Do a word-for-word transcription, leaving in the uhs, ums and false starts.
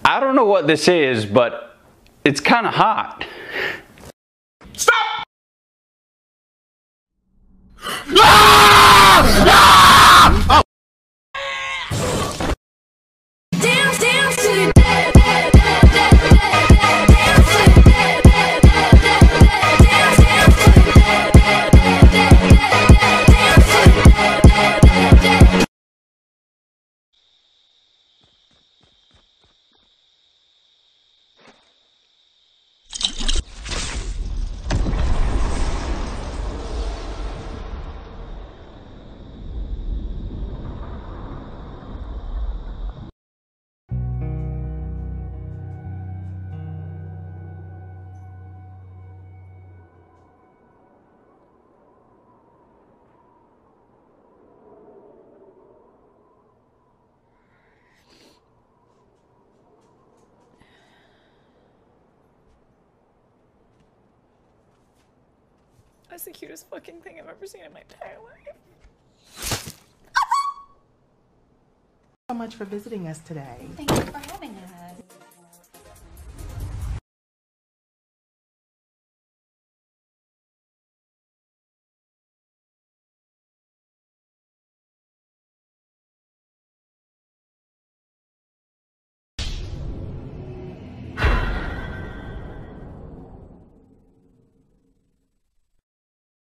I don't know what this is, but it's kind of hot. Stop! Ah! Ah! Oh. Dance, dance to the dead, dead, dead, dead, dead, dead, dance to the dead, dead, dead, dead, dance, dance to the dead, dead, dead, dead, dead, dance to the dead, dead, dead, dead. That's the cutest fucking thing I've ever seen in my entire life. So much for visiting us today. Thank you for having us.